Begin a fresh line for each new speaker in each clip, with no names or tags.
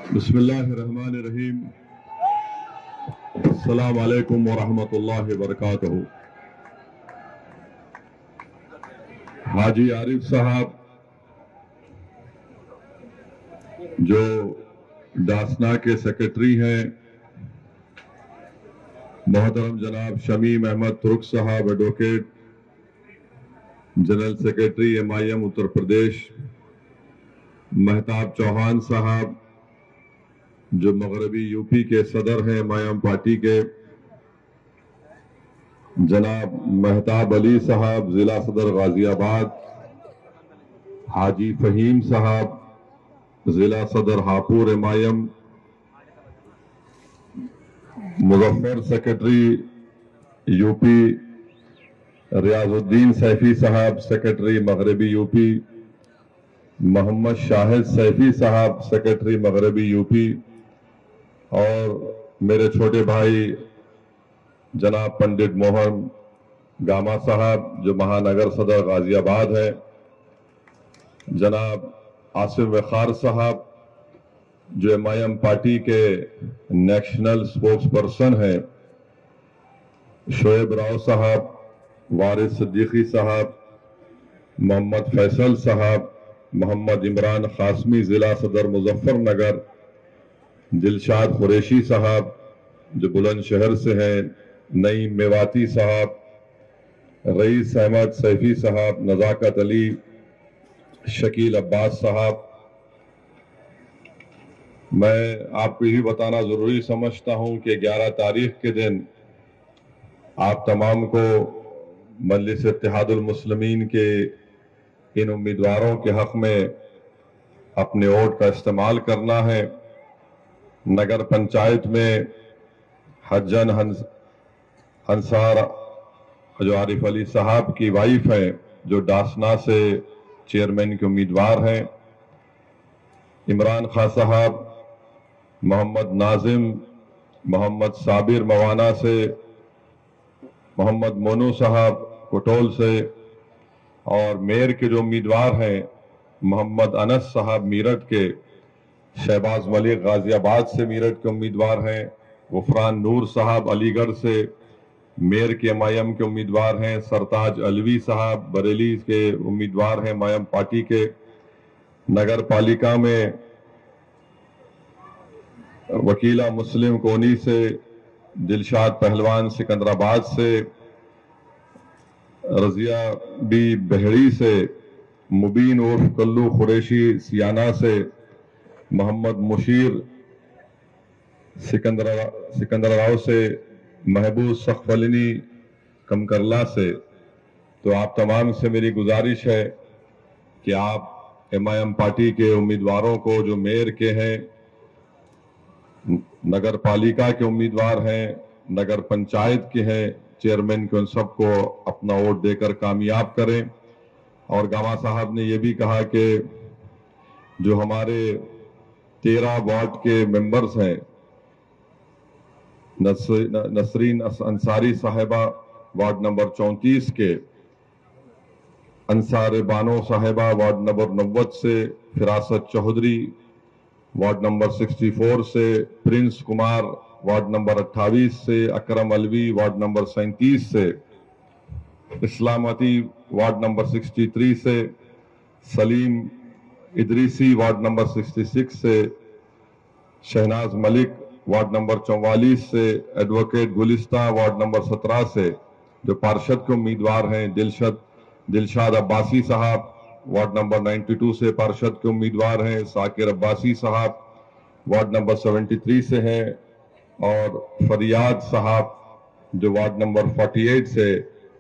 बिस्मिल्लाहिर्रहमानिर्रहीम। अस्सलाम वालेकुम वरहमतुल्लाहि वबरकातुहू। हाजी आरिफ साहब जो दासना के सेक्रेटरी हैं, मोहतरम जनाब शमीम अहमद तुर्क साहब advocate general secretary MIM Uttar Pradesh, Mahtab Chauhan साहब जो मगरबी यूपी के सदर हैं MIM पार्टी के, जनाब महताब अली साहब जिला सदर गाजियाबाद, हाजी फहीम साहब जिला सदर Hapur MIM, Muzaffar secretary UP, Riyazuddin Saifi साहब सेक्रेटरी मगरबी यूपी, मोहम्मद शाहिद सैफी साहब सेक्रेटरी मगरबी यूपी, और मेरे छोटे भाई जनाब पंडित मोहन गामा साहब जो महानगर सदर गाजियाबाद है, जनाब आसिफ वखार साहब जो MIM पार्टी के नेशनल स्पोक्स पर्सन हैं, शोएब राव साहब, वारिस सिद्दीकी साहब, मोहम्मद फैसल साहब, मोहम्मद इमरान खासमी जिला सदर मुजफ्फरनगर, दिलशाद कुरैशी साहब जो बुलंदशहर से हैं, नईम मेवाती साहब, रईस अहमद सैफी साहब, नजाकत अली, शकील अब्बास साहब। मैं आपको यही बताना जरूरी समझता हूं कि 11 तारीख के दिन आप तमाम को मजलिस इत्तेहादुल मुस्लिमीन के इन उम्मीदवारों के हक में अपने वोट का इस्तेमाल करना है। नगर पंचायत में हज्जन अंसार जो आरिफ अली साहब की वाइफ है, जो डासना से चेयरमैन के उम्मीदवार हैं, इमरान खान साहब, मोहम्मद नाजिम, मोहम्मद साबिर मवाना से, मोहम्मद मोनू साहब कोटोल से, और मेयर के जो उम्मीदवार हैं मोहम्मद अनस साहब मीरठ के, शहबाज मलिक गाजियाबाद से मेरठ के उम्मीदवार हैं, गुफरान नूर साहब अलीगढ़ से मेयर के MIM के उम्मीदवार हैं, सरताज अलवी साहब बरेली के उम्मीदवार हैं MIM पार्टी के। नगर पालिका में वकीला मुस्लिम कोनी से, दिलशाद पहलवान सिकंदराबाद से, रजिया बी बहड़ी से, मुबीन उर्फ कल्लू कुरैशी सियाना से, मोहम्मद मुशीर सिकंदराव से, महबूब सखफलिनी कमकरला से। तो आप तमाम से मेरी गुजारिश है कि आप MIM पार्टी के उम्मीदवारों को जो मेयर के हैं, नगर पालिका के उम्मीदवार हैं, नगर पंचायत के हैं चेयरमैन के, उन सबको अपना वोट देकर कामयाब करें। और गामा साहब ने यह भी कहा कि जो हमारे 13 वार्ड के मेंबर्स हैं, नसरीन अंसारी साहिबा वार्ड नंबर 34 के, अंसार बानो साहिबा वार्ड नंबर 90 से, फिरासत चौधरी वार्ड नंबर 64 से, प्रिंस कुमार वार्ड नंबर 28 से, अकरम अलवी वार्ड नंबर 37 से, इस्लामती वार्ड नंबर 63 से, सलीम इदरीसी वार्ड नंबर 66 से, शहनाज मलिक वार्ड नंबर 44 से, एडवोकेट गुलिस्ता वार्ड नंबर 17 से जो पार्षद के उम्मीदवार हैं, दिलशाद अब्बासी साहब वार्ड नंबर 92 से पार्षद के उम्मीदवार हैं, साकिर अब्बासी साहब वार्ड नंबर 73 से हैं, और फरियाद साहब जो वार्ड नंबर 48 से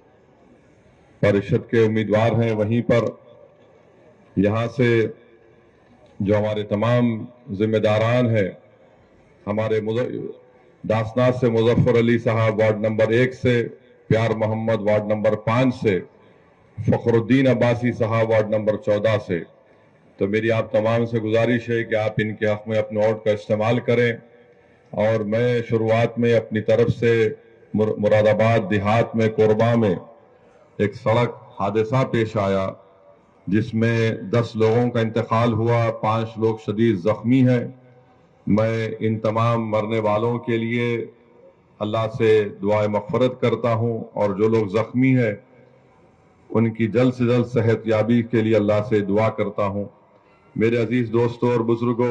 परिषद के उम्मीदवार हैं। वहीं पर यहां से जो हमारे तमाम जिम्मेदारान हैं, हमारे दासना से मुजफ्फर अली साहब वार्ड नंबर 1 से, प्यार मोहम्मद वार्ड नंबर 5 से, फखरुद्दीन अब्बासी साहब वार्ड नंबर 14 से। तो मेरी आप तमाम से गुजारिश है कि आप इनके हक में अपने वोट का इस्तेमाल करें। और मैं शुरुआत में अपनी तरफ से मुरादाबाद देहात में कोरबा में एक सड़क हादसा पेश आया जिसमें 10 लोगों का इंतकाल हुआ, 5 लोग शदीद जख्मी हैं। मैं इन तमाम मरने वालों के लिए अल्लाह से दुआए मग़फ़िरत करता हूँ और जो लोग ज़ख्मी हैं उनकी जल्द से जल्द सेहतयाबी के लिए अल्लाह से दुआ करता हूँ। मेरे अजीज दोस्तों और बुजुर्गों,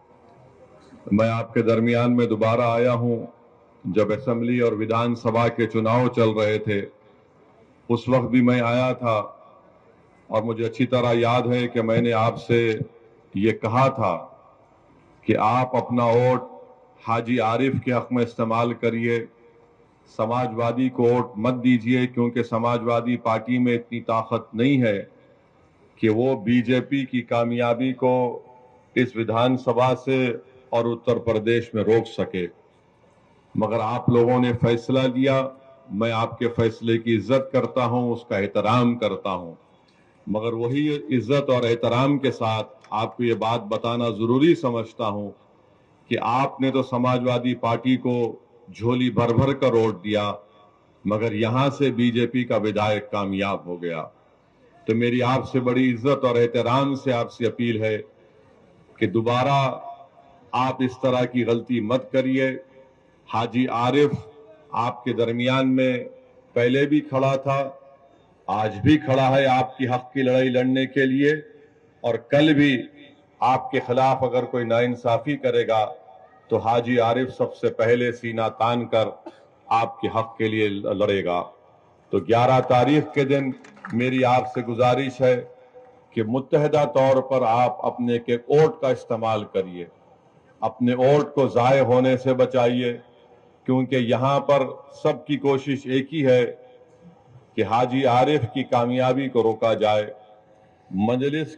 मैं आपके दरमियान में दोबारा आया हूँ। जब असेंबली और विधानसभा के चुनाव चल रहे थे उस वक्त भी मैं आया था और मुझे अच्छी तरह याद है कि मैंने आपसे ये कहा था कि आप अपना वोट हाजी आरिफ के हक में इस्तेमाल करिए, समाजवादी को वोट मत दीजिए, क्योंकि समाजवादी पार्टी में इतनी ताकत नहीं है कि वो बीजेपी की कामयाबी को इस विधानसभा से और उत्तर प्रदेश में रोक सके। मगर आप लोगों ने फैसला लिया, मैं आपके फैसले की इज्जत करता हूं, उसका एहतराम करता हूं, मगर वही इज्जत और एहतराम के साथ आपको ये बात बताना जरूरी समझता हूं कि आपने तो समाजवादी पार्टी को झोली भर भर कर वोट दिया, मगर यहां से बीजेपी का विधायक कामयाब हो गया। तो मेरी आपसे बड़ी इज्जत और एहतराम से आपसे अपील है कि दोबारा आप इस तरह की गलती मत करिए। हाजी आरिफ आपके दरमियान में पहले भी खड़ा था, आज भी खड़ा है आपकी हक की लड़ाई लड़ने के लिए, और कल भी आपके खिलाफ अगर कोई नाइंसाफी करेगा तो हाजी आरिफ सबसे पहले सीना तान कर आपके हक के लिए लड़ेगा। तो 11 तारीख के दिन मेरी आपसे गुजारिश है कि मुत्तहदा तौर पर आप अपने के वोट का इस्तेमाल करिए, अपने वोट को ज़ाय होने से बचाइए, क्योंकि यहाँ पर सबकी कोशिश एक ही है कि हाजी आरिफ की कामयाबी को रोका जाए, मजलिस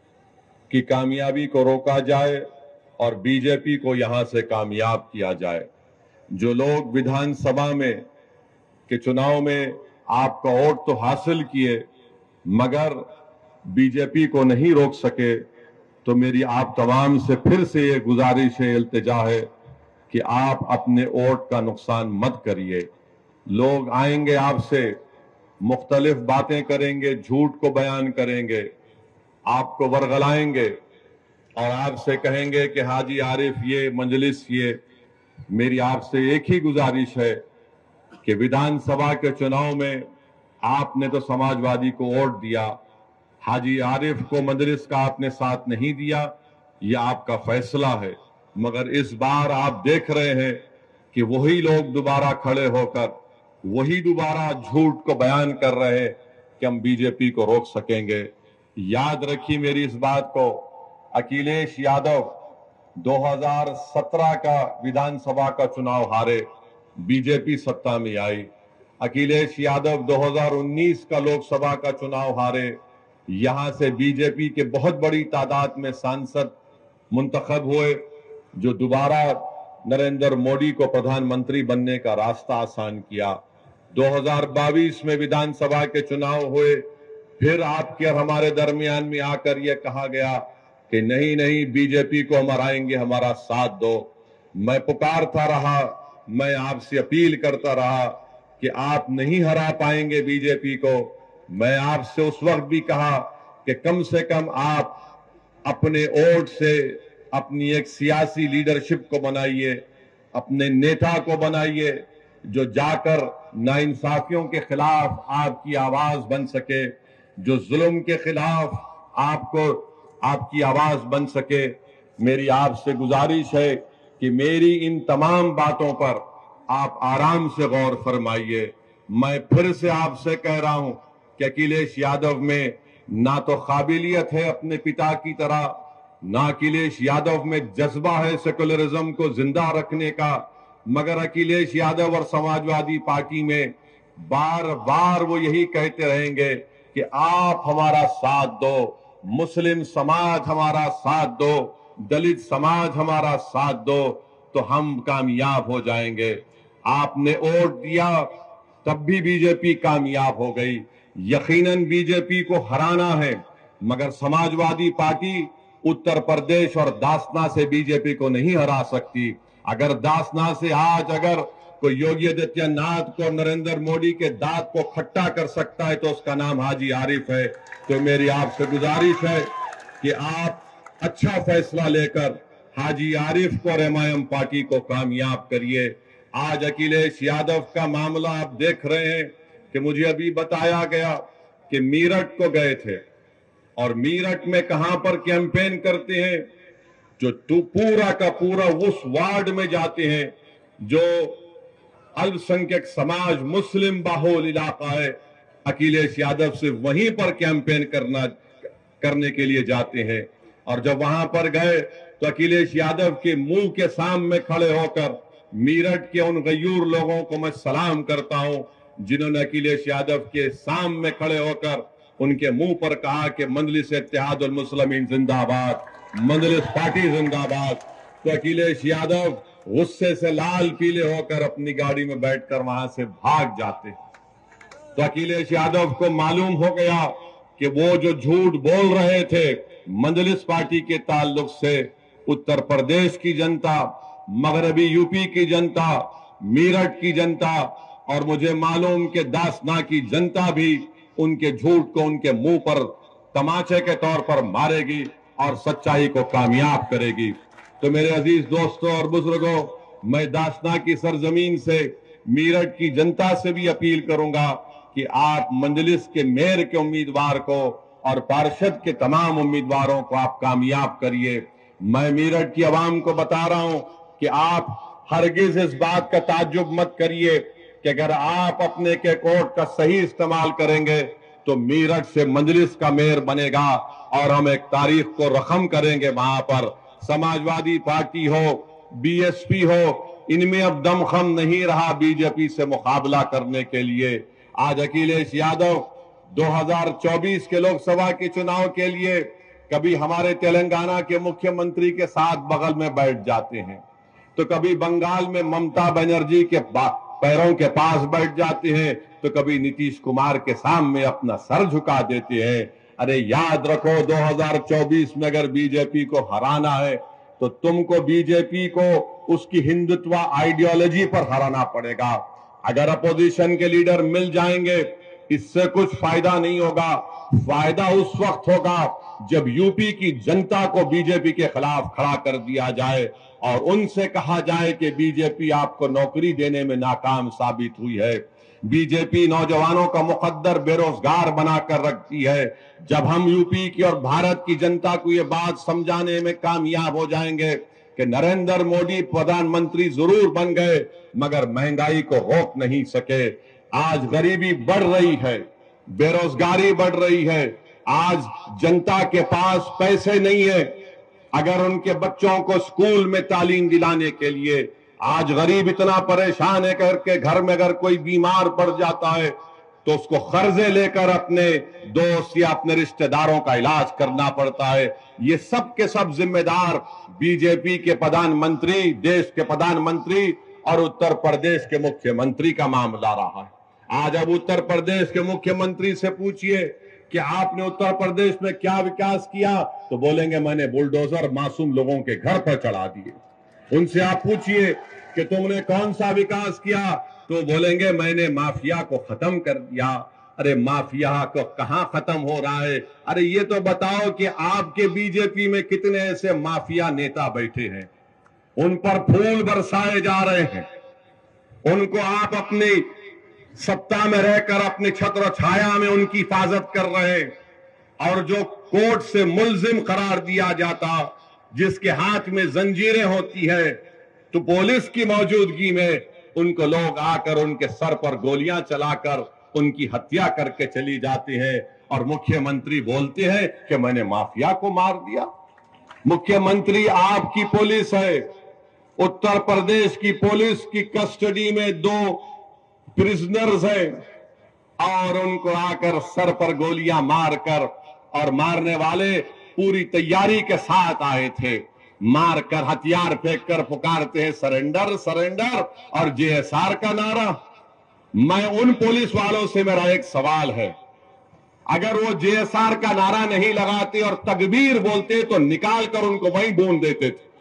की कामयाबी को रोका जाए और बीजेपी को यहां से कामयाब किया जाए। जो लोग विधानसभा में के चुनाव में आपका वोट तो हासिल किए मगर बीजेपी को नहीं रोक सके, तो मेरी आप तमाम से फिर से ये गुजारिश है, इल्तिजा है कि आप अपने वोट का नुकसान मत करिए। लोग आएंगे आपसे मुख्तलिफ बातें करेंगे, झूठ को बयान करेंगे, आपको वरगलाएंगे और आपसे कहेंगे कि हाजी आरिफ ये मजलिस ये। मेरी आपसे एक ही गुजारिश है कि विधानसभा के चुनाव में आपने तो समाजवादी को वोट दिया, हाजी आरिफ को मजलिस का आपने साथ नहीं दिया, यह आपका फैसला है, मगर इस बार आप देख रहे हैं कि वही लोग दोबारा खड़े होकर वही दोबारा झूठ को बयान कर रहे हैं कि हम बीजेपी को रोक सकेंगे। याद रखिए मेरी इस बात को, अखिलेश यादव 2017 का विधानसभा का चुनाव हारे, बीजेपी सत्ता में आई। अखिलेश यादव 2019 का लोकसभा का चुनाव हारे, यहां से बीजेपी के बहुत बड़ी तादाद में सांसद मुंतखब हुए, जो दोबारा नरेंद्र मोदी को प्रधानमंत्री बनने का रास्ता आसान किया। 2022 में विधानसभा के चुनाव हुए, फिर आपके और हमारे दरमियान में आकर यह कहा गया कि नहीं नहीं बीजेपी को हम हराएंगे, हमारा साथ दो। मैं पुकारता रहा, मैं आपसे अपील करता रहा कि आप नहीं हरा पाएंगे बीजेपी को। मैं आपसे उस वक्त भी कहा कि कम से कम आप अपने वोट से अपनी एक सियासी लीडरशिप को बनाइए, अपने नेता को बनाइए जो जाकर नाइंसाफियों के खिलाफ आपकी आवाज बन सके, जो जुल्म के खिलाफ आपकी आवाज बन सके। मेरी आपसे गुजारिश है कि मेरी इन तमाम बातों पर आप आराम से गौर फरमाइए। मैं फिर से आपसे कह रहा हूं कि अखिलेश यादव में ना तो काबिलियत है अपने पिता की तरह, ना अखिलेश यादव में जज्बा है सेकुलरिज्म को जिंदा रखने का, मगर अखिलेश यादव और समाजवादी पार्टी में बार बार वो यही कहते रहेंगे कि आप हमारा साथ दो, मुस्लिम समाज हमारा साथ दो, दलित समाज हमारा साथ दो, तो हम कामयाब हो जाएंगे। आपने वोट दिया तब भी बीजेपी कामयाब हो गई। यकीनन बीजेपी को हराना है, मगर समाजवादी पार्टी उत्तर प्रदेश और दासना से बीजेपी को नहीं हरा सकती। अगर दासना से आज अगर कोई योगी आदित्यनाथ को, नरेंद्र मोदी के दांत को खट्टा कर सकता है तो उसका नाम हाजी आरिफ है। तो मेरी आपसे गुजारिश है कि आप अच्छा फैसला लेकर हाजी आरिफ को और एमआईएम पार्टी को कामयाब करिए। आज अखिलेश यादव का मामला आप देख रहे हैं कि मुझे अभी बताया गया कि मीरठ को गए थे और मीरठ में कहां पर कैंपेन करते हैं, जो पूरा का पूरा उस वार्ड में जाते हैं जो अल्पसंख्यक समाज मुस्लिम बाहुल इलाका है। अखिलेश यादव से वहीं पर कैंपेन करने के लिए जाते हैं और जब वहां पर गए तो अखिलेश यादव के मुंह के सामने खड़े होकर मीरठ के उन गयूर लोगों को मैं सलाम करता हूं जिन्होंने अखिलेश यादव के सामने खड़े होकर उनके मुंह पर कहा कि मजलिस इत्तेहादुल मुस्लिमीन जिंदाबाद, मजलिस पार्टी जिंदाबाद। तो अखिलेश यादव गुस्से से लाल पीले होकर अपनी गाड़ी में बैठकर वहां से भाग जाते। तो अखिलेश यादव को मालूम हो गया कि वो जो झूठ बोल रहे थे मजलिस पार्टी के ताल्लुक से उत्तर प्रदेश की जनता, मगरबी यूपी की जनता, मीरठ की जनता और मुझे मालूम कि दासना की जनता भी उनके झूठ को उनके मुंह पर तमाचे के तौर पर मारेगी और सच्चाई को कामयाब करेगी। तो मेरे अजीज दोस्तों और बुजुर्गों, मैं दासना की सरजमीन से मीरठ की जनता से भी अपील करूंगा कि आप मजलिस के मेयर के उम्मीदवार को और पार्षद के तमाम उम्मीदवारों को आप कामयाब करिए। मैं मीरठ की आवाम को बता रहा हूं कि आप हरगिज इस बात का ताज्जुब मत करिए कि अगर आप अपने के कोर्ट का सही इस्तेमाल करेंगे तो मीरठ से मजलिस का मेयर बनेगा और हम एक तारीख को रकम करेंगे। वहां पर समाजवादी पार्टी हो, बीएसपी हो, इनमें अब दमखम नहीं रहा बीजेपी से मुकाबला करने के लिए। आज अखिलेश यादव 2024 के लोकसभा के चुनाव के लिए कभी हमारे तेलंगाना के मुख्यमंत्री के साथ बगल में बैठ जाते हैं, तो कभी बंगाल में ममता बनर्जी के पैरों के पास बैठ जाते हैं, तो कभी नीतीश कुमार के सामने अपना सर झुका देते हैं। अरे याद रखो 2024 में अगर बीजेपी को हराना है तो तुमको बीजेपी को उसकी हिंदुत्व आइडियोलॉजी पर हराना पड़ेगा। अगर अपोजिशन के लीडर मिल जाएंगे इससे कुछ फायदा नहीं होगा। फायदा उस वक्त होगा जब यूपी की जनता को बीजेपी के खिलाफ खड़ा कर दिया जाए और उनसे कहा जाए कि बीजेपी आपको नौकरी देने में नाकाम साबित हुई है। बीजेपी नौजवानों का मुकद्दर बेरोजगार बनाकर रखती है। जब हम यूपी की और भारत की जनता को ये बात समझाने में कामयाब हो जाएंगे कि नरेंद्र मोदी प्रधानमंत्री जरूर बन गए मगर महंगाई को रोक नहीं सके। आज गरीबी बढ़ रही है, बेरोजगारी बढ़ रही है, आज जनता के पास पैसे नहीं है अगर उनके बच्चों को स्कूल में तालीम दिलाने के लिए। आज गरीब इतना परेशान है करके घर में अगर कोई बीमार पड़ जाता है तो उसको कर्जे लेकर अपने दोस्त या अपने रिश्तेदारों का इलाज करना पड़ता है। ये सब के सब जिम्मेदार बीजेपी के प्रधानमंत्री, देश के प्रधानमंत्री और उत्तर प्रदेश के मुख्यमंत्री का मामला रहा है। आज अब उत्तर प्रदेश के मुख्यमंत्री से पूछिए कि आपने उत्तर प्रदेश में क्या विकास किया, तो बोलेंगे मैंने बुलडोजर मासूम लोगों के घर पर चढ़ा दिए। उनसे आप पूछिए कि तुमने कौन सा विकास किया, तो बोलेंगे मैंने माफिया को खत्म कर दिया। अरे माफिया को कहां खत्म हो रहा है? अरे ये तो बताओ कि आपके बीजेपी में कितने ऐसे माफिया नेता बैठे हैं, उन पर फूल बरसाए जा रहे हैं, उनको आप अपनी सत्ता में रहकर अपनी छत्र छाया में उनकी हिफाजत कर रहे हैं, और जो कोर्ट से मुल्जिम करार दिया जाता, जिसके हाथ में जंजीरें होती है, तो पुलिस की मौजूदगी में उनको लोग आकर उनके सर पर गोलियां चलाकर उनकी हत्या करके चली जाती है और मुख्यमंत्री बोलते हैं कि मैंने माफिया को मार दिया। मुख्यमंत्री आपकी पुलिस है, उत्तर प्रदेश की पुलिस की कस्टडी में 2 प्रिजनर्स हैं और उनको आकर सर पर गोलियां मारकर, और मारने वाले पूरी तैयारी के साथ आए थे, मारकर हथियार फेंककर पुकारते हैं सरेंडर सरेंडर और जेएसआर का नारा। मैं उन पुलिस वालों से मेरा एक सवाल है, अगर वो जेएसआर का नारा नहीं लगाते और तकबीर बोलते तो निकाल कर उनको वहीं भून देते थे।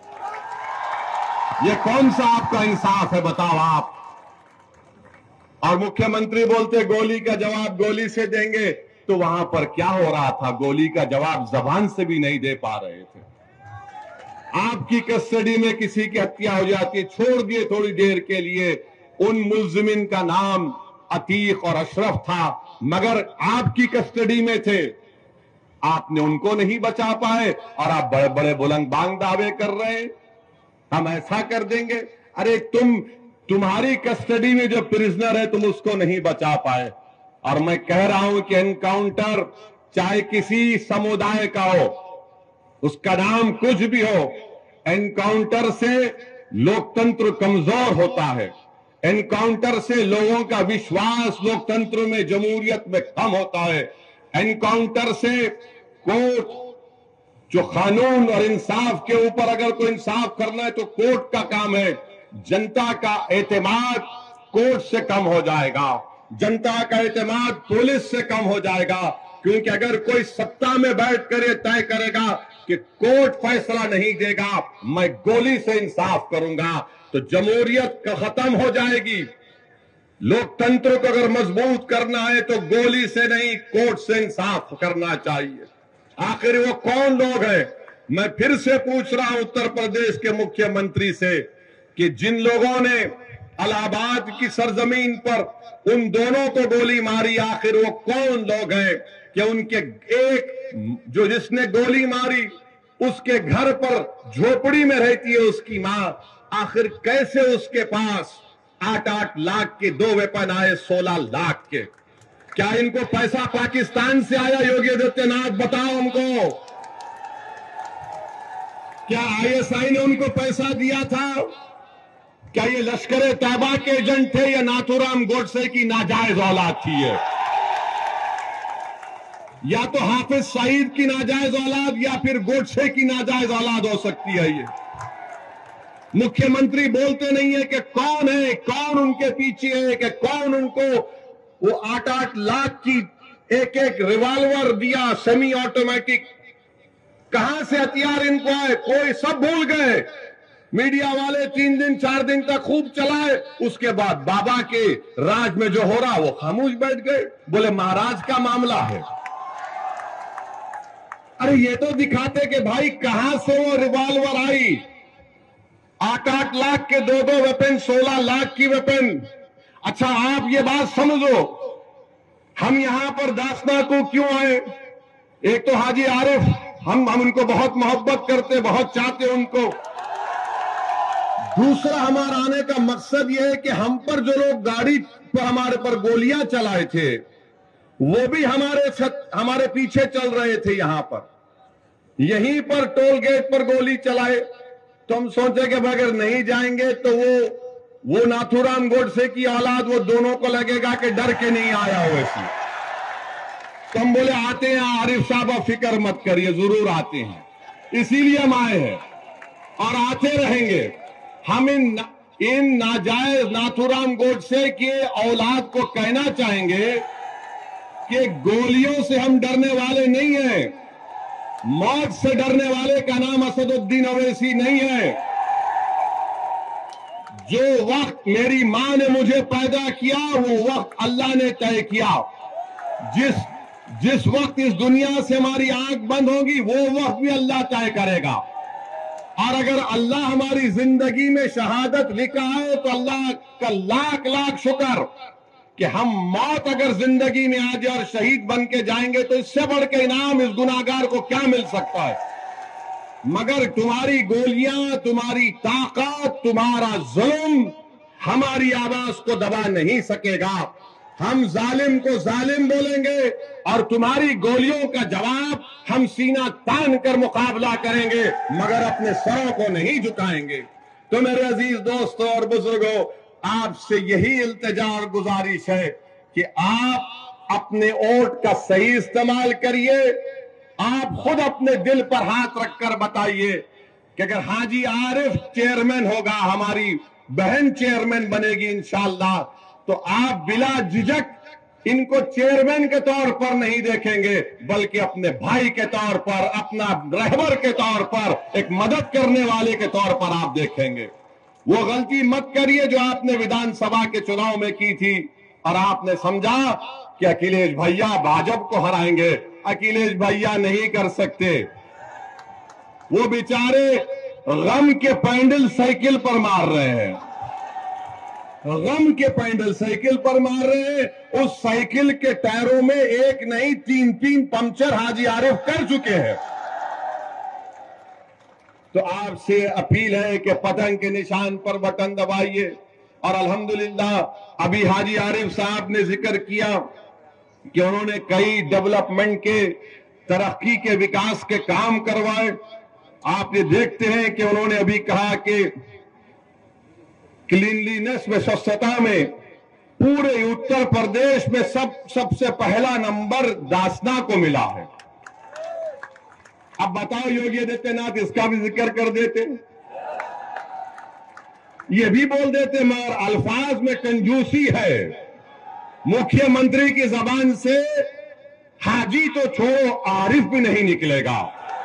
ये कौन सा आपका इंसाफ है बताओ आप? और मुख्यमंत्री बोलते गोली का जवाब गोली से देंगे, तो वहां पर क्या हो रहा था? गोली का जवाब जबान से भी नहीं दे पा रहे थे।
आपकी कस्टडी में किसी की हत्या हो जाती है, छोड़ दिए थोड़ी देर के लिए। उन मुल्जिमिन का नाम अतीक और अशरफ था, मगर आपकी कस्टडी में थे, आपने उनको नहीं बचा पाए और आप बड़े बड़े बुलंद बांग दावे कर रहे हैं हम ऐसा कर देंगे। अरे तुम्हारी कस्टडी में जो प्रिजनर है तुम उसको नहीं बचा पाए। और मैं कह रहा हूं कि एनकाउंटर चाहे किसी समुदाय का हो, उसका नाम कुछ भी हो, एनकाउंटर से लोकतंत्र कमजोर होता है। एनकाउंटर से लोगों का विश्वास लोकतंत्र में, जमहूरियत में कम होता है। एनकाउंटर से कोर्ट जो कानून और इंसाफ के ऊपर अगर कोई इंसाफ करना है तो कोर्ट का काम है। जनता का एतमाद कोर्ट से कम हो जाएगा, जनता का एतमाद पुलिस से कम हो जाएगा, क्योंकि अगर कोई सत्ता में बैठ कर तय करेगा कि कोर्ट फैसला नहीं देगा, मैं गोली से इंसाफ करूंगा, तो जमहूरियत खत्म हो जाएगी। लोकतंत्र को अगर मजबूत करना है तो गोली से नहीं, कोर्ट से इंसाफ करना चाहिए। आखिर वो कौन लोग हैं? मैं फिर से पूछ रहा हूं उत्तर प्रदेश के मुख्यमंत्री से कि जिन लोगों ने इलाहाबाद की सरजमीन पर उन दोनों को गोली मारी, आखिर वो कौन लोग हैं? कि उनके एक जो जिसने गोली मारी उसके घर पर झोपड़ी में रहती है उसकी मां, आखिर कैसे उसके पास 8-8 लाख के 2 वेपन आए, 16 लाख के? क्या इनको पैसा पाकिस्तान से आया? योगी आदित्यनाथ बताओ हमको, क्या आईएसआई ने उनको पैसा दिया था? क्या ये लश्कर तैयबा के एजेंट थे या नाथूराम गोडसे की नाजायज औलाद थी? ये या तो हाफिज सईद की नाजायज औलाद या फिर गोडसे की नाजायज औलाद हो सकती है। ये मुख्यमंत्री बोलते नहीं है कि कौन है, कौन उनके पीछे है, कि कौन उनको वो 8-8 लाख की एक रिवॉल्वर दिया, सेमी ऑटोमेटिक, कहां से हथियार इनको आए? कोई सब भूल गए। मीडिया वाले 3 दिन 4 दिन तक खूब चलाए, उसके बाद बाबा के राज में जो हो रहा वो खामोश बैठ गए, बोले महाराज का मामला है। अरे ये तो दिखाते कि भाई कहां से वो रिवॉल्वर आई, 8-8 लाख के 2-2 वेपन, 16 लाख की वेपन। अच्छा आप ये बात समझो, हम यहां पर दासना को क्यों आए? एक तो हाजी आरिफ, हम उनको बहुत मोहब्बत करते, बहुत चाहते उनको। दूसरा हमारा आने का मकसद यह है कि हम पर जो लोग गाड़ी पर हमारे पर गोलियां चलाए थे वो भी हमारे पीछे चल रहे थे। यहां पर यहीं पर टोल गेट पर गोली चलाए तो हम सोचे कि अगर नहीं जाएंगे तो वो नाथूराम गोडसे की औलाद, वो दोनों को लगेगा कि डर के नहीं आया हो इसलिए। तो हम बोले आते हैं आरिफ साहब, आप फिक्र मत करिए, जरूर आते हैं, इसीलिए हम आए हैं और आते रहेंगे। हम इन नाजायज नाथूराम गोडसे के औलाद को कहना चाहेंगे कि गोलियों से हम डरने वाले नहीं हैं, मौत से डरने वाले का नाम असदुद्दीन ओवैसी नहीं है। जो वक्त मेरी मां ने मुझे पैदा किया वो वक्त अल्लाह ने तय किया। जिस वक्त इस दुनिया से हमारी आंख बंद होगी वो वक्त भी अल्लाह तय करेगा। और अगर अल्लाह हमारी जिंदगी में शहादत लिखा है तो अल्लाह का लाख लाख शुक्र कि हम मौत अगर जिंदगी में आ जाए और शहीद बन के जाएंगे तो इससे बढ़ के इनाम इस गुनाहगार को क्या मिल सकता है? मगर तुम्हारी गोलियां, तुम्हारी ताकत, तुम्हारा जुल्म हमारी आवाज को दबा नहीं सकेगा। हम जालिम को जालिम बोलेंगे और तुम्हारी गोलियों का जवाब हम सीना तान कर मुकाबला करेंगे, मगर अपने सरों को नहीं झुकाएंगे। तो मेरे अजीज दोस्तों और बुजुर्गों, आपसे यही इल्तिजा और गुजारिश है कि आप अपने वोट का सही इस्तेमाल करिए। आप खुद अपने दिल पर हाथ रखकर बताइए कि अगर हाजी आरिफ चेयरमैन होगा, हमारी बहन चेयरमैन बनेगी इंशाअल्लाह, तो आप बिला झिझक इनको चेयरमैन के तौर पर नहीं देखेंगे, बल्कि अपने भाई के तौर पर, अपना रहबर के तौर पर, एक मदद करने वाले के तौर पर आप देखेंगे। वो गलती मत करिए जो आपने विधानसभा के चुनाव में की थी और आपने समझा कि अखिलेश भैया भाजपा को हराएंगे। अखिलेश भैया नहीं कर सकते। वो बेचारे गम के पैंडल साइकिल पर मार रहे हैं, गम के पैंडल साइकिल पर मार रहे हैं। उस साइकिल के टायरों में एक नहीं 3-3 पंक्चर हाजी आरिफ कर चुके हैं। तो आपसे अपील है कि पतंग के निशान पर बटन दबाइए। और अल्हम्दुलिल्लाह अभी हाजी आरिफ साहब ने जिक्र किया कि उन्होंने कई डेवलपमेंट के, तरक्की के, विकास के काम करवाए। आप ये देखते हैं कि उन्होंने अभी कहा कि क्लीनलीनेस में, स्वच्छता में पूरे उत्तर प्रदेश में सबसे पहला नंबर दासना को मिला है। अब बताओ योगी आदित्यनाथ इसका भी जिक्र कर देते, ये भी बोल देते, मगर अल्फाज में कंजूसी है। मुख्यमंत्री की जबान से हाजी तो छोड़ो, आरिफ भी नहीं निकलेगा।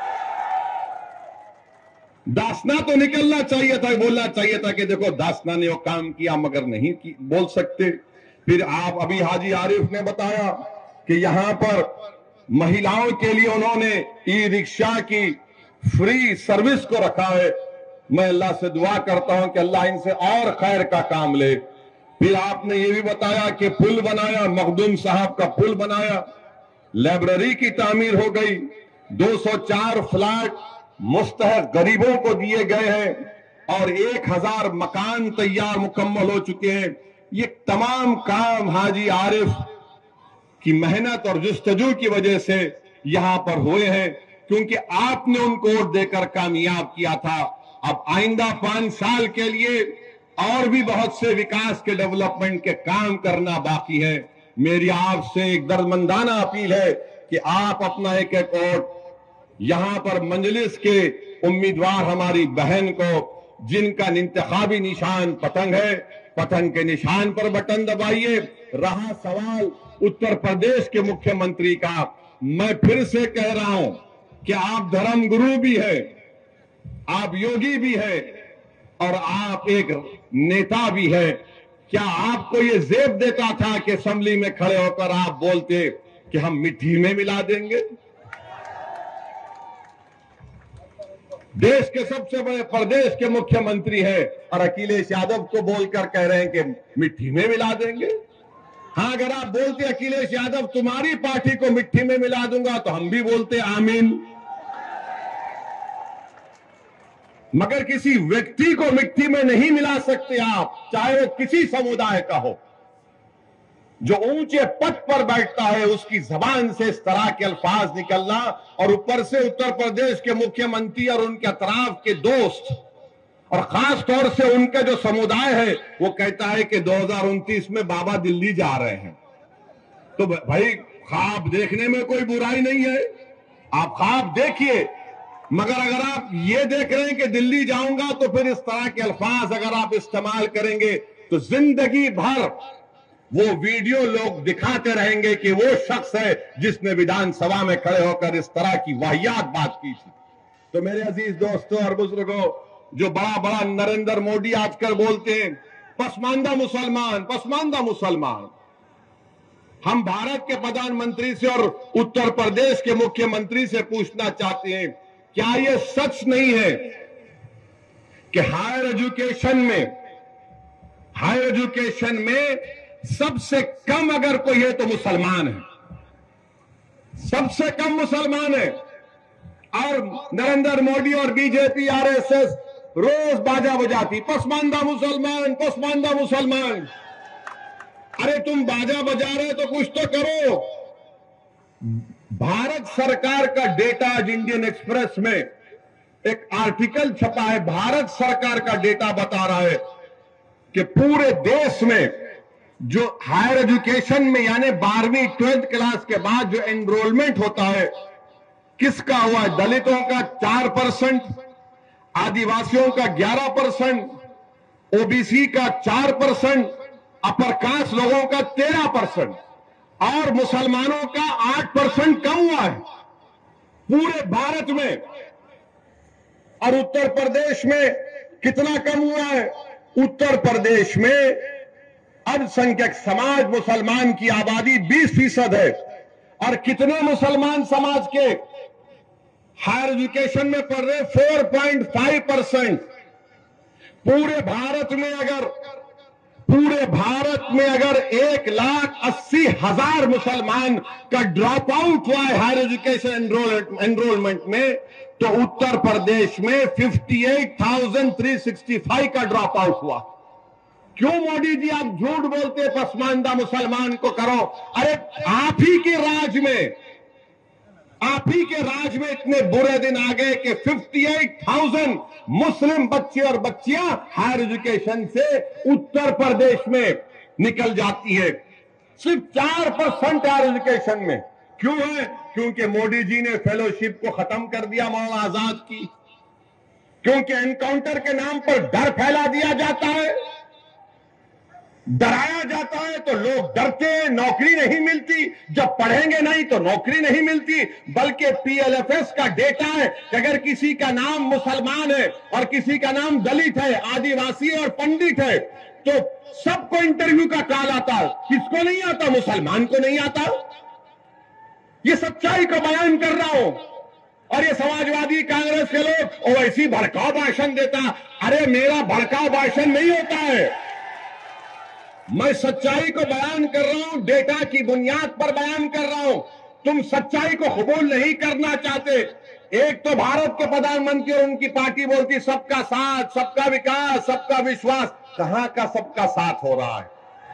दासना तो निकलना चाहिए था, बोलना चाहिए था कि देखो दासना ने वो काम किया, मगर नहीं बोल सकते। फिर आप अभी हाजी आरिफ ने बताया कि यहां पर महिलाओं के लिए उन्होंने ई रिक्शा की फ्री सर्विस को रखा है। मैं अल्लाह से दुआ करता हूं कि अल्लाह इनसे और खैर का काम ले। फिर आपने ये भी बताया कि पुल बनाया, मखदूम साहब का पुल बनाया, लाइब्रेरी की तामीर हो गई, 204 फ्लैट मुस्तहक गरीबों को दिए गए हैं और 1000 मकान तैयार मुकम्मल हो चुके हैं। ये तमाम काम हाजी आरिफ की मेहनत और जुस्तजू की वजह से यहां पर हुए हैं, क्योंकि आपने उनको वोट देकर कामयाब किया था। अब आइंदा 5 साल के लिए और भी बहुत से विकास के, डेवलपमेंट के काम करना बाकी है। मेरी आपसे एक दर्दमंदाना अपील है कि आप अपना एक वोट यहां पर मजलिस के उम्मीदवार हमारी बहन को, जिनका इंतखाबी निशान पतंग है, पतंग के निशान पर बटन दबाइए। रहा सवाल उत्तर प्रदेश के मुख्यमंत्री का, मैं फिर से कह रहा हूं कि आप धर्मगुरु भी है, आप योगी भी है और आप एक नेता भी है। क्या आपको ये जेब देता था कि असेंबली में खड़े होकर आप बोलते कि हम मिट्टी में मिला देंगे? देश के सबसे बड़े प्रदेश के मुख्यमंत्री है और अखिलेश यादव को बोलकर कह रहे हैं कि मिट्टी में मिला देंगे। हाँ, अगर आप बोलते अखिलेश यादव तुम्हारी पार्टी को मिट्टी में मिला दूंगा तो हम भी बोलते आमीन। मगर किसी व्यक्ति को मिट्टी में नहीं मिला सकते आप, चाहे वो किसी समुदाय का हो। जो ऊंचे पद पर बैठता है उसकी जबान से इस तरह के अल्फाज निकलना, और ऊपर से उत्तर प्रदेश के मुख्यमंत्री और उनके अतराफ के दोस्त और खास तौर से उनका जो समुदाय है वो कहता है कि 2029 में बाबा दिल्ली जा रहे हैं। तो भाई ख्वाब देखने में कोई बुराई नहीं है, आप ख्वाब देखिए, मगर अगर आप ये देख रहे हैं कि दिल्ली जाऊंगा तो फिर इस तरह के अल्फाज अगर आप इस्तेमाल करेंगे तो जिंदगी भर वो वीडियो लोग दिखाते रहेंगे कि वो शख्स है जिसने विधानसभा में खड़े होकर इस तरह की वाहियात बात की थी। तो मेरे अजीज दोस्तों और बुजुर्गों, जो बड़ा बड़ा नरेंद्र मोदी आजकल बोलते हैं पसमानदा मुसलमान, पसमानदा मुसलमान, हम भारत के प्रधानमंत्री से और उत्तर प्रदेश के मुख्यमंत्री से पूछना चाहते हैं, क्या यह सच नहीं है कि हायर एजुकेशन में सबसे कम अगर कोई है तो मुसलमान है, सबसे कम मुसलमान है। और नरेंद्र मोदी और बीजेपी आरएसएस रोज बाजा बजाती पसमानदा मुसलमान, पसमानदा मुसलमान। अरे तुम बाजा बजा रहे तो कुछ तो करो। भारत सरकार का डेटा, आज इंडियन एक्सप्रेस में एक आर्टिकल छपा है, भारत सरकार का डेटा बता रहा है कि पूरे देश में जो हायर एजुकेशन में यानी 12वीं 12th क्लास के बाद जो एनरोलमेंट होता है किसका हुआ है? दलितों का 4%, आदिवासियों का 11%, ओबीसी का 4%, अपर कास्ट लोगों का 13% और मुसलमानों का 8% कम हुआ है पूरे भारत में। और उत्तर प्रदेश में कितना कम हुआ है? उत्तर प्रदेश में अल्पसंख्यक समाज मुसलमान की आबादी 20% है और कितने मुसलमान समाज के हायर एजुकेशन में पढ़ रहे 4.5%। पूरे भारत में अगर 1,80,000 मुसलमान का ड्रॉप आउट हुआ है हायर एजुकेशन एनरोलमेंट में, तो उत्तर प्रदेश में 58,365 का ड्रॉप आउट हुआ। क्यों मोदी जी आप झूठ बोलते, पसमानदा मुसलमान को करो? अरे आप ही के राज में इतने बुरे दिन आ गए कि 58,000 मुस्लिम बच्चे और बच्चियां हायर एजुकेशन से उत्तर प्रदेश में निकल जाती है। सिर्फ 4% हायर एजुकेशन में। क्यों है? क्योंकि मोदी जी ने फेलोशिप को खत्म कर दिया मौलाना आजाद की, क्योंकि एनकाउंटर के नाम पर डर फैला दिया जाता है, डराया जाता है तो लोग डरते हैं, नौकरी नहीं मिलती। जब पढ़ेंगे नहीं तो नौकरी नहीं मिलती। बल्कि पीएलएफएस का डेटा है कि अगर किसी का नाम मुसलमान है और किसी का नाम दलित है, आदिवासी है और पंडित है, तो सबको इंटरव्यू का कॉल आता है। किसको नहीं आता? मुसलमान को नहीं आता। ये सच्चाई को बयान कर रहा हूं। और ये समाजवादी कांग्रेस के लोग वैसी भड़काऊ भाषण देता। अरे मेरा भड़काऊ भाषण नहीं होता है, मैं सच्चाई को बयान कर रहा हूं, डेटा की बुनियाद पर बयान कर रहा हूं। तुम सच्चाई को कबूल नहीं करना चाहते। एक तो भारत के प्रधानमंत्री और उनकी पार्टी बोलती सबका साथ, सबका विकास, सबका विश्वास। कहां का सबका साथ हो रहा है?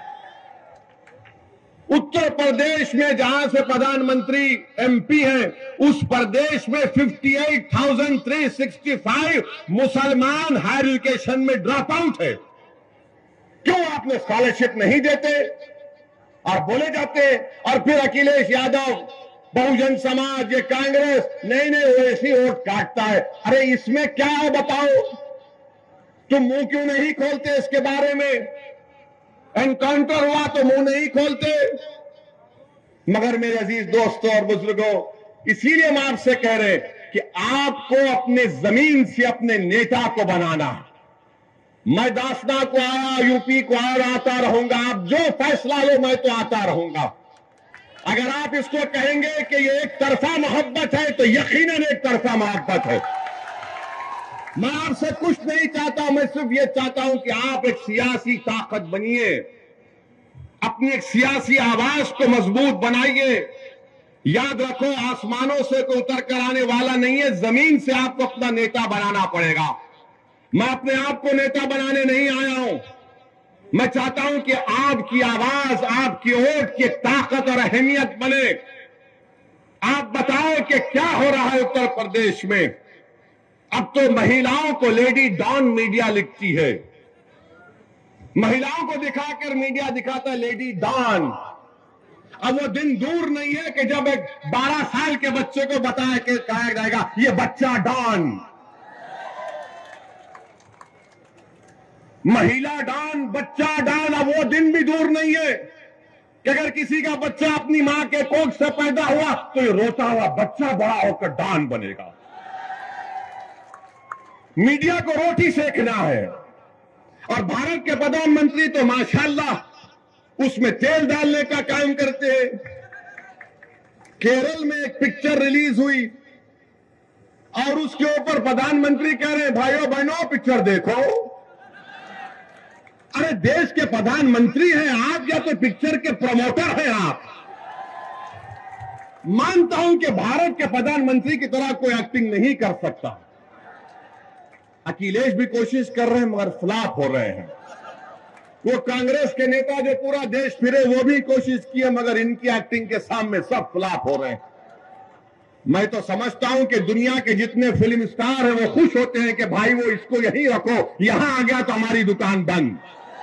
उत्तर प्रदेश में जहां से प्रधानमंत्री एमपी हैं, उस प्रदेश में 58,365 मुसलमान हायर एजुकेशन में ड्रॉप आउट है। क्यों आपने स्कॉलरशिप नहीं देते? और बोले जाते, और फिर अखिलेश यादव, बहुजन समाज, ये कांग्रेस, नहीं वो ऐसी वोट काटता है। अरे इसमें क्या है बताओ? तुम मुंह क्यों नहीं खोलते इसके बारे में? एनकाउंटर हुआ तो मुंह नहीं खोलते। मगर मेरे अजीज दोस्तों और बुजुर्गों, इसीलिए हम आपसे कह रहे हैं कि आपको अपने जमीन से अपने नेता को बनाना। मैं दासना को आया, यूपी को आता रहूंगा। आप जो फैसला लो मैं तो आता रहूंगा। अगर आप इसको कहेंगे कि ये एक तरफा मोहब्बत है तो यकीनन एक तरफा मोहब्बत है। मैं आपसे कुछ नहीं चाहता, मैं सिर्फ ये चाहता हूं कि आप एक सियासी ताकत बनिए, अपनी एक सियासी आवाज को मजबूत बनाइए। याद रखो, आसमानों से कोई उतर कर आने वाला नहीं है, जमीन से आपको अपना नेता बनाना पड़ेगा। मैं अपने आप को नेता बनाने नहीं आया हूं। मैं चाहता हूं कि आपकी आवाज, आपकी वोट की ताकत और अहमियत बने। आप बताओ कि क्या हो रहा है उत्तर प्रदेश में। अब तो महिलाओं को लेडी डॉन मीडिया लिखती है। महिलाओं को दिखाकर मीडिया दिखाता है लेडी डॉन। अब वो दिन दूर नहीं है कि जब एक 12 साल के बच्चे को बताया कि कहा जाएगा ये बच्चा डॉन, महिला डॉन, बच्चा डॉन। अब वो दिन भी दूर नहीं है कि अगर किसी का बच्चा अपनी मां के कोख से पैदा हुआ तो ये रोता हुआ बच्चा बड़ा होकर डॉन बनेगा। मीडिया को रोटी सेकना है। और भारत के प्रधानमंत्री तो माशाल्लाह उसमें तेल डालने का काम करते हैं। केरल में एक पिक्चर रिलीज हुई और उसके ऊपर प्रधानमंत्री कह रहे हैं भाइयों बहनों पिक्चर देखो। अरे देश के प्रधानमंत्री हैं आप या तो पिक्चर के प्रमोटर हैं आप? मानता हूं कि भारत के प्रधानमंत्री की तरह कोई एक्टिंग नहीं कर सकता। अखिलेश भी कोशिश कर रहे हैं मगर फ्लॉप हो रहे हैं। वो कांग्रेस के नेता जो पूरा देश फिरे वो भी कोशिश किए मगर इनकी एक्टिंग के सामने सब फ्लॉप हो रहे हैं। मैं तो समझता हूं कि दुनिया के जितने फिल्म स्टार हैं वो खुश होते हैं कि भाई वो इसको यहीं रखो, यहां आ गया तो हमारी दुकान बंद।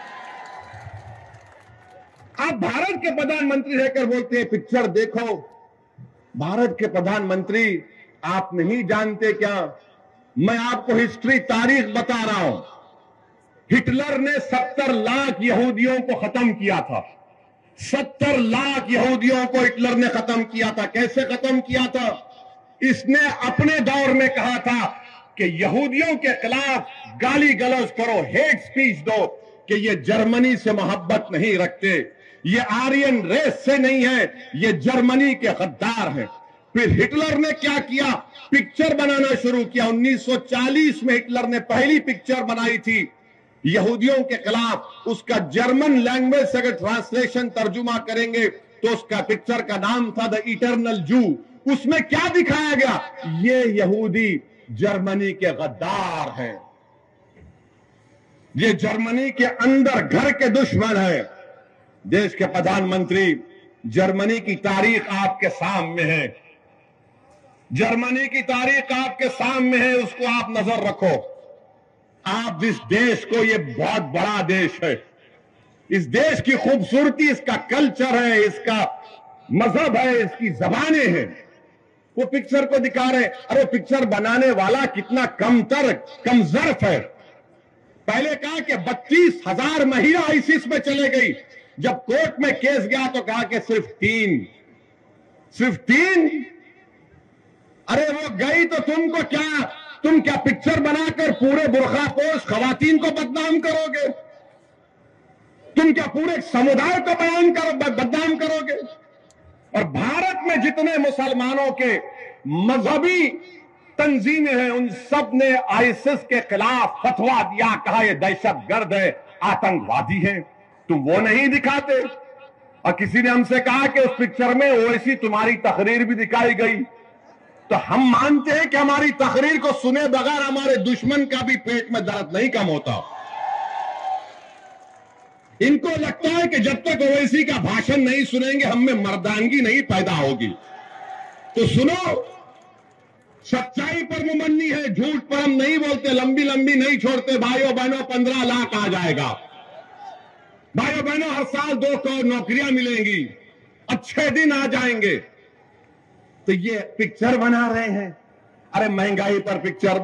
आप भारत के प्रधानमंत्री रहकर बोलते हैं पिक्चर देखो। भारत के प्रधानमंत्री आप नहीं जानते क्या? मैं आपको हिस्ट्री तारीख बता रहा हूं। हिटलर ने 70 लाख यहूदियों को खत्म किया था। 70 लाख यहूदियों को हिटलर ने खत्म किया था। कैसे खत्म किया था? इसने अपने दौर में कहा था कि यहूदियों के खिलाफ गाली गलौज करो, हेट स्पीच दो कि ये जर्मनी से मोहब्बत नहीं रखते, ये आर्यन रेस से नहीं है, ये जर्मनी के गद्दार हैं। फिर हिटलर ने क्या किया, पिक्चर बनाना शुरू किया। 1940 में हिटलर ने पहली पिक्चर बनाई थी यहूदियों के खिलाफ। उसका जर्मन लैंग्वेज से अगर ट्रांसलेशन तर्जुमा करेंगे तो उसका पिक्चर का नाम था द इटर्नल जू। उसमें क्या दिखाया गया, ये यहूदी जर्मनी के गद्दार हैं, ये जर्मनी के अंदर घर के दुश्मन है। देश के प्रधानमंत्री, जर्मनी की तारीख आपके सामने है, जर्मनी की तारीख आपके सामने है, उसको आप नजर रखो। आप इस देश को, ये बहुत बड़ा देश है, इस देश की खूबसूरती, इसका कल्चर है, इसका मजहब है, इसकी जबानें हैं। वो पिक्चर को दिखा रहे, अरे पिक्चर बनाने वाला कितना कमजर्फ है। पहले कहा कि 32,000 महिला आईसीस में चले गई, जब कोर्ट में केस गया तो कहा कि सिर्फ तीन। अरे वो गई तो तुम क्या पिक्चर बनाकर पूरे बुरखापोश खवातीन को बदनाम करोगे? तुम क्या पूरे समुदाय को बदनाम करोगे? और भारत में जितने मुसलमानों के मजहबी तंजीमें हैं, उन सब ने आईसिस के खिलाफ फतवा दिया, कहा ये दहशतगर्द है, आतंकवादी है। तुम वो नहीं दिखाते। और किसी ने हमसे कहा कि उस पिक्चर में वैसी तुम्हारी तकरीर भी दिखाई गई, तो हम मानते हैं कि हमारी तकरीर को सुने बगैर हमारे दुश्मन का भी पेट में दर्द नहीं कम होता। इनको लगता है कि जब तक ओवैसी का भाषण नहीं सुनेंगे हम में मर्दानगी नहीं पैदा होगी। तो सुनो, सच्चाई पर मुमन्नी है, झूठ पर हम नहीं बोलते, लंबी लंबी नहीं छोड़ते। भाइयों बहनों 15 लाख आ जाएगा। भाइयों बहनों हर साल 2 करोड़ नौकरियां मिलेंगी, अच्छे दिन आ जाएंगे। तो ये पिक्चर बना रहे हैं। अरे महंगाई पर पिक्चर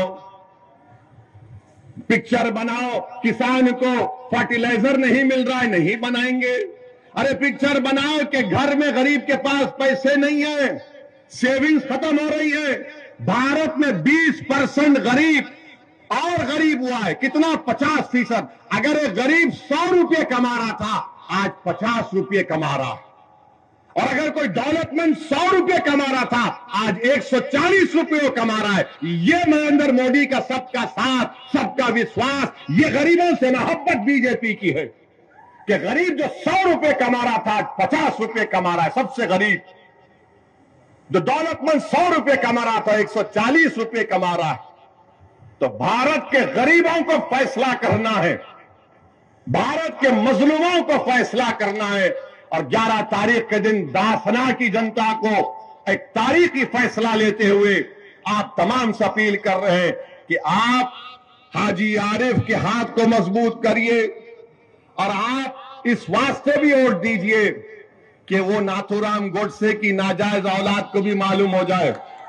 बनाओ, किसान को फर्टिलाइजर नहीं मिल रहा है, नहीं बनाएंगे। अरे पिक्चर बनाओ कि घर में गरीब के पास पैसे नहीं है, सेविंग्स खत्म हो रही है। भारत में 20% गरीब और गरीब हुआ है। कितना? 50%। अगर एक गरीब 100 रुपये कमा रहा था, आज 50 रुपये कमा रहा है। और अगर कोई दौलतमंद 100 रुपये कमा रहा था, आज 140 रुपये कमा रहा है। ये नरेंद्र मोदी का सबका साथ, सबका विश्वास, ये गरीबों से मोहब्बत बीजेपी की है कि गरीब जो 100 रुपये कमा रहा था, आज 50 रुपये कमा रहा है। सबसे गरीब जो दौलतमंद 100 रुपये कमा रहा था, 140 रुपये कमा रहा है। तो भारत के गरीबों को फैसला करना है, भारत के मजलूमों को फैसला करना है। और 11 तारीख के दिन दाफना की जनता को एक तारीखी फैसला लेते हुए आप तमाम से अपील कर रहे हैं कि आप हाजी आरिफ के हाथ को मजबूत करिए और आप इस वास्ते भी वोट दीजिए कि वो नाथूराम गोडसे की नाजायज औलाद को भी मालूम हो जाए।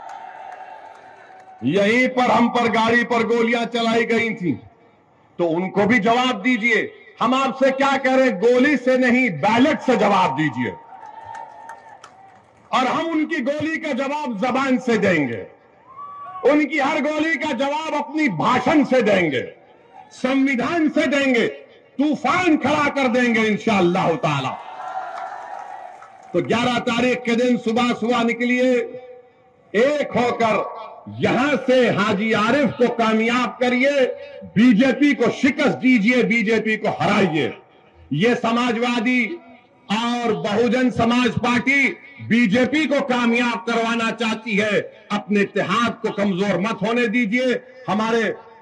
यहीं पर हम पर गाड़ी पर गोलियां चलाई गई थी, तो उनको भी जवाब दीजिए। हम आपसे क्या कह रहे हैं, गोली से नहीं बैलेट से जवाब दीजिए। और हम उनकी गोली का जवाब जबान से देंगे, उनकी हर गोली का जवाब अपनी भाषण से देंगे, संविधान से देंगे, तूफान खड़ा कर देंगे इंशाअल्लाह ताला। तो 11 तारीख के दिन सुबह सुबह निकलिए, एक होकर यहां से हाजी आरिफ को कामयाब करिए, बीजेपी को शिकस्त दीजिए, बीजेपी को हराइए। ये समाजवादी और बहुजन समाज पार्टी बीजेपी को कामयाब करवाना चाहती है, अपने इत्तेहाद को कमजोर मत होने दीजिए। हमारे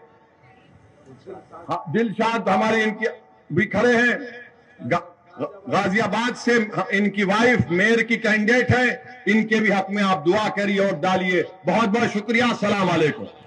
दिलशाद हमारे इनके भी खड़े हैं, गाजियाबाद से इनकी वाइफ मेयर की कैंडिडेट है, इनके भी हक में आप दुआ करिए और डालिए। बहुत बहुत शुक्रिया। अस्सलाम वालेकुम।